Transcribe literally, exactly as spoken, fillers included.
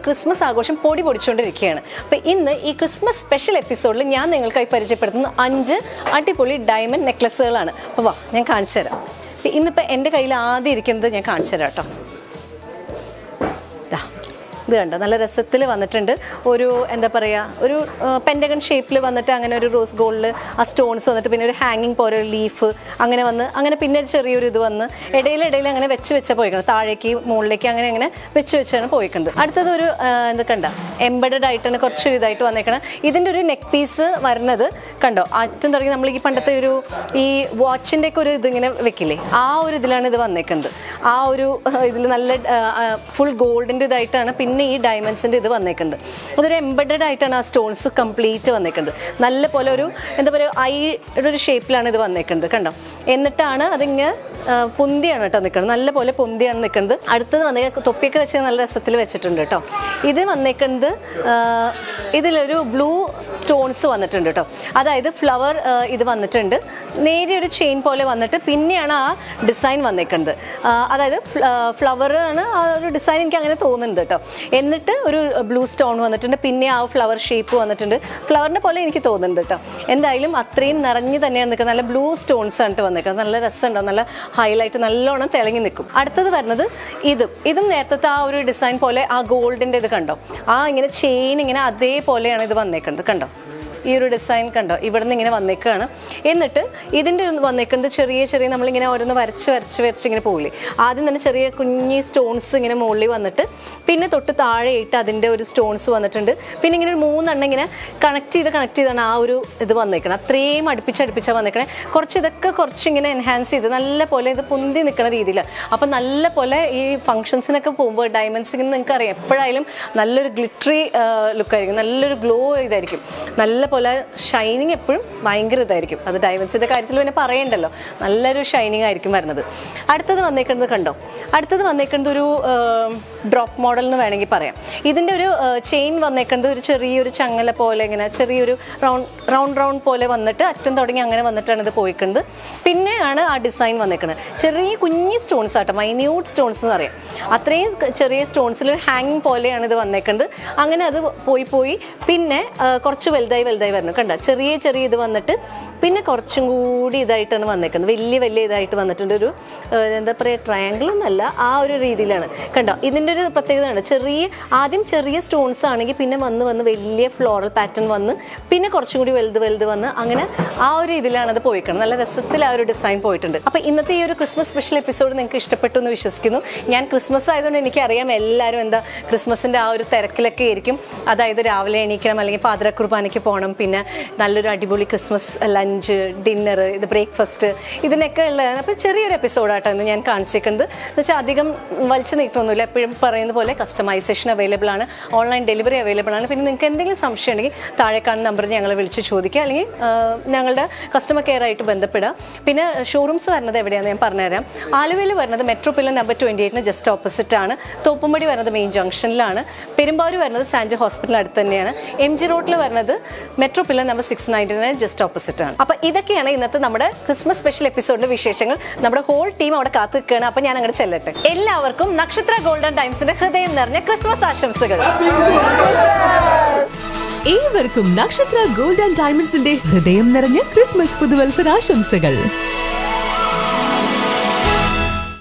Christmas ആഘോഷം പൊടി പൊടിച്ചുകൊണ്ടിരിക്കുകയാണ്. അപ്പോൾ ഇന്ന് ഈ ക്രിസ്മസ് സ്പെഷ്യൽ എപ്പിസോഡിൽ ഞാൻ നിങ്ങൾക്കായി പരിചയപ്പെടുത്തുന്ന അഞ്ച് അടിപൊളി ഡയമണ്ട് നെക്ലസുകളാണ്. അപ്പോൾ വാ ഞാൻ കാണിച്ചു തരാം. ഇന്നിപ്പോൾ എൻ്റെ കയ്യിൽ ആദ്യം ഇരിക്കുന്നത് ഞാൻ കാണിച്ചു തരാം കേട്ടോ. ഇത് കണ്ടോ, നല്ല രസത്തിൽ വന്നിട്ടുണ്ട്. ഒരു എന്താ പറയുക, ഒരു പെൻറ്റഗൺ ഷേപ്പിൽ വന്നിട്ട് അങ്ങനെ ഒരു റോസ് ഗോൾഡിൽ ആ സ്റ്റോൺസ് വന്നിട്ട് പിന്നെ ഒരു ഹാങ്ങിങ് പോലെ ഒരു ലീഫ് അങ്ങനെ വന്ന് അങ്ങനെ പിന്നെ ഒരു ചെറിയൊരു ഇത് വന്ന് ഇടയിലിടയിൽ അങ്ങനെ വെച്ച് വെച്ചാൽ പോയിക്കുന്നത്, താഴേക്ക് മുകളിലേക്ക് അങ്ങനെ അങ്ങനെ വെച്ച് വെച്ചാണ് പോയിക്കുന്നത്. അടുത്തത് ഒരു എന്താ കണ്ട എംബഡഡ് ആയിട്ടാണ് കുറച്ചൊരു ഇതായിട്ട് വന്നേക്കണം. ഇതിൻ്റെ ഒരു നെക്ക് പീസ് വരുന്നത് കണ്ടോ, അറ്റം തുടങ്ങി നമ്മൾ ഈ പണ്ടത്തെ ഒരു ഈ വാച്ചിൻ്റെ ഒക്കെ ഒരു ഇതിങ്ങനെ വെക്കില്ലേ, ആ ഒരു ഇതിലാണ് ഇത് വന്നേക്കുന്നത്. ആ ഒരു ഇതിൽ നല്ല ഫുൾ ഗോൾഡിൻ്റെ ഇതായിട്ടാണ് പിന്നെ ഈ ഡയമണ്ട്സിൻ്റെ ഇത് വന്നേക്കുന്നത്. അതൊരു എംബഡഡ് ആയിട്ടാണ് ആ സ്റ്റോൺസ് കംപ്ലീറ്റ് വന്നേക്കുന്നത്. നല്ല പോലെ ഒരു എന്താ പറയുക ഐയുടെ ഒരു ഷേപ്പിലാണ് ഇത് വന്നേക്കുന്നത് കണ്ടോ. എന്നിട്ടാണ് അതിങ്ങനെ പൊന്തിയാണ് കേട്ടോ നിൽക്കുന്നത്, നല്ല പോലെ പൊന്തിയാണ് നിൽക്കുന്നത്. അടുത്തത് വന്നേക്ക തൊപ്പിയൊക്കെ വെച്ച് നല്ല രസത്തിൽ വെച്ചിട്ടുണ്ട് കേട്ടോ. ഇത് വന്നേക്കുന്നത് ഇതിലൊരു ബ്ലൂ സ്റ്റോൺസ് വന്നിട്ടുണ്ട് കേട്ടോ. അതായത് ഫ്ലവർ ഇത് വന്നിട്ടുണ്ട്, നേരിയൊരു ചെയിൻ പോലെ വന്നിട്ട് പിന്നെയാണ് ആ ഡിസൈൻ വന്നേക്കുന്നത്. അതായത് ഫ്ലവർ ആണ് ആ ഒരു ഡിസൈൻ, എനിക്ക് അങ്ങനെ തോന്നുന്നുണ്ട് കേട്ടോ. എന്നിട്ട് ഒരു ബ്ലൂ സ്റ്റോൺ വന്നിട്ടുണ്ട്, പിന്നെ ആ ഫ്ലവർ ഷേപ്പ് വന്നിട്ടുണ്ട്. ഫ്ലവറിനെ പോലെ എനിക്ക് തോന്നുന്നുണ്ട് കേട്ടോ. എന്തായാലും അത്രയും നിറഞ്ഞ് തന്നെയാണ് നിൽക്കുന്നത്. നല്ല ബ്ലൂ സ്റ്റോൺസ് ആണ് വന്നേക്കുന്നത്. നല്ല രസമുണ്ടാവും, നല്ല ഹൈലൈറ്റ് നല്ലോണം തിളങ്ങി നിൽക്കും. അടുത്തത് വരുന്നത് ഇതും ഇതും നേരത്തെ ആ ഒരു ഡിസൈൻ പോലെ ആ ഗോൾഡിൻ്റെ ഇത് കണ്ടോ, ആ ഇങ്ങനെ ചെയിൻ ഇങ്ങനെ അതേപോലെയാണ് ഇത് വന്നേക്കുന്നത് കണ്ടോ. ഈ ഒരു ഡിസൈൻ കണ്ടോ, ഇവിടെ നിന്ന് ഇങ്ങനെ വന്നേക്കുകയാണ്. എന്നിട്ട് ഇതിൻ്റെ വന്നേക്കുന്നത് ചെറിയ ചെറിയ നമ്മളിങ്ങനെ ഓരോന്ന് വരച്ച് വരച്ച് വരച്ച് ഇങ്ങനെ പോകില്ലേ, ആദ്യം തന്നെ ചെറിയ കുഞ്ഞി സ്റ്റോൺസ് ഇങ്ങനെ മുകളിൽ വന്നിട്ട് പിന്നെ തൊട്ട് താഴെയിട്ട് അതിൻ്റെ ഒരു സ്റ്റോൺസ് വന്നിട്ടുണ്ട്. പിന്നെ ഇങ്ങനെ ഒരു മൂന്നെണ്ണം ഇങ്ങനെ കണക്ട് ചെയ്ത് കണക്ട് ചെയ്താണ് ആ ഒരു ഇത് വന്നേക്കണം. അത്രയും അടുപ്പിച്ച് അടുപ്പിച്ചാണ് വന്നേക്കണേ. കുറച്ച് ഇതൊക്കെ കുറച്ചിങ്ങനെ എൻഹാൻസ് ചെയ്ത് നല്ല പോലെ ഇത് പൊന്തി നിൽക്കുന്ന രീതിയിൽ. അപ്പം നല്ല പോലെ ഈ ഫംഗ്ഷൻസിനൊക്കെ പോകുമ്പോൾ ഡയമണ്ട്സിന് നിങ്ങൾക്ക് അറിയാം എപ്പോഴായാലും നല്ലൊരു ഗ്ലിറ്ററി ലുക്കായിരിക്കും, നല്ലൊരു ഗ്ലോ ഇതായിരിക്കും, നല്ല പോലെ ഷൈനിങ് എപ്പോഴും ഭയങ്കര ഇതായിരിക്കും. അത് ഡയമണ്ട്സിൻ്റെ കാര്യത്തിൽ പിന്നെ പറയണ്ടല്ലോ, നല്ലൊരു ഷൈനിങ് ആയിരിക്കും വരുന്നത്. അടുത്തത് വന്നേക്കുന്നത് കണ്ടോ, അടുത്തത് വന്നേക്കുന്നത് ഒരു ഡ്രോപ്പ് മോഡൽ എന്ന് വേണമെങ്കിൽ പറയാം. ഇതിൻ്റെ ഒരു ചെയിൻ വന്നേക്കുന്നത് ഒരു ചെറിയൊരു ചങ്ങല പോലെ ഇങ്ങനെ ചെറിയൊരു റൗണ്ട് റൗണ്ട് റൗണ്ട് പോലെ വന്നിട്ട് അറ്റം തുടങ്ങി അങ്ങനെ വന്നിട്ടാണ് ഇത് പോയിക്കുന്നത്. പിന്നെയാണ് ആ ഡിസൈൻ വന്നേക്കുന്നത്. ചെറിയ കുഞ്ഞി സ്റ്റോൺസ് ആട്ടോ, മൈന്യൂട്ട് സ്റ്റോൺസ് എന്ന് പറയാം. അത്രയും ചെറിയ സ്റ്റോൺസിൽ ഹാങ്ങിങ് പോലെയാണ് ഇത് വന്നേക്കുന്നത്. അങ്ങനെ അത് പോയി പോയി പിന്നെ കുറച്ച് വലുതായി വലുതായി വരണം കണ്ടോ. ചെറിയ ചെറിയ ഇത് വന്നിട്ട് പിന്നെ കുറച്ചും കൂടി ഇതായിട്ടാണ് വന്നേക്കുന്നത്, വലിയ വലിയ ഇതായിട്ട് വന്നിട്ടുണ്ട്. ഒരു എന്താ പറയുക ട്രയാങ്കിളൊന്നല്ല, ആ ഒരു രീതിയിലാണ് കണ്ടോ. ഇതിൻ്റെ ഒരു പ്രത്യേകതയാണ്, ചെറിയ ആദ്യം ചെറിയ സ്റ്റോൺസ് ആണെങ്കിൽ പിന്നെ വന്ന് വന്ന് വലിയ ഫ്ലോറൽ പാറ്റേൺ വന്ന് പിന്നെ കുറച്ചും കൂടി വലുത് വലുത് വന്ന് അങ്ങനെ ആ ഒരു ഇതിലാണ് അത് പോയിക്കണം. നല്ല രസത്തിൽ ആ ഒരു ഡിസൈൻ പോയിട്ടുണ്ട്. അപ്പോൾ ഇന്നത്തെ ഈ ഒരു ക്രിസ്മസ് സ്പെഷ്യൽ എപ്പിസോഡ് നിങ്ങൾക്ക് ഇഷ്ടപ്പെട്ടു എന്ന് വിശ്വസിക്കുന്നു. ഞാൻ ക്രിസ്മസ് ആയതുകൊണ്ട് എനിക്കറിയാം എല്ലാവരും എന്താ ക്രിസ്മസിൻ്റെ ആ ഒരു തിരക്കിലൊക്കെ ആയിരിക്കും. അതായത് രാവിലെ എണീക്കണം, അല്ലെങ്കിൽ പാതിര കുർബാനയ്ക്ക് പോകണം, പിന്നെ നല്ലൊരു അടിപൊളി ക്രിസ്മസ് ലഞ്ച്, ഡിന്നർ, ഇത് ബ്രേക്ക്ഫാസ്റ്റ്, ഇതിനൊക്കെ ഉള്ളതാണ്. അപ്പോൾ ചെറിയൊരു എപ്പിസോഡാട്ടോ ഇന്ന് ഞാൻ കാണിച്ചേക്കുന്നത്. എന്ന് വെച്ചാൽ അധികം വലിച്ചു നീട്ടൊന്നുമില്ല. എപ്പോഴും പറയുന്ന പോലെ കസ്റ്റമൈസേഷൻ അവൈലബിൾ ആണ്, ഓൺലൈൻ ഡെലിവറി അവൈലബിൾ ആണ്. പിന്നെ നിങ്ങൾക്ക് എന്തെങ്കിലും സംശയം ഉണ്ടെങ്കിൽ താഴെ കാണുന്ന നമ്പറിൽ ഞങ്ങളെ വിളിച്ച് ചോദിക്കുക, അല്ലെങ്കിൽ ഞങ്ങളുടെ കസ്റ്റമർ കെയർ ആയിട്ട് ബന്ധപ്പെടുക. പിന്നെ ഷോറൂംസ് വരുന്നത് എവിടെയാണെന്ന് ഞാൻ പറഞ്ഞുതരാം. ആലുവയിൽ വരുന്നത് മെട്രോ പില്ലർ നമ്പർ ട്വൻറ്റി എയ്റ്റിന് ജസ്റ്റ് ഓപ്പോസിറ്റ് ആണ്. തോപ്പുംപടി വരുന്നത് മെയിൻ ജംഗ്ഷനിലാണ്. പെരുമ്പാവൂർ വരുന്നത് സാൻജോ ഹോസ്പിറ്റൽ അടുത്ത് തന്നെയാണ്. എം ജി റോഡിൽ വരുന്നത് metro pillar number six ninety nine just opposite ആണ്. അപ്പോൾ ഇതൊക്കെയാണ് ഇന്നത്തെ നമ്മുടെ ക്രിസ്മസ് സ്പെഷ്യൽ എപ്പിസോഡിന്റെ വിശേഷങ്ങൾ. നമ്മുടെ ഹോൾ ടീം അവിടെ കാത്തു നിൽക്കുകയാണ്. അപ്പോൾ ഞാൻ അങ്ങോട്ട് ചെല്ലട്ടെ. എല്ലാവർക്കും നക്ഷത്ര ഗോൾഡൻ ടൈംസിന്റെ ഹൃദയം നിറഞ്ഞ ക്രിസ്മസ് ആശംസകൾ. ഏവർക്കും നക്ഷത്ര ഗോൾഡ് ആൻഡ് ഡയമണ്ട്സിന്റെ ഹൃദയം നിറഞ്ഞ ക്രിസ്മസ് പുതുവത്സരാശംസകൾ.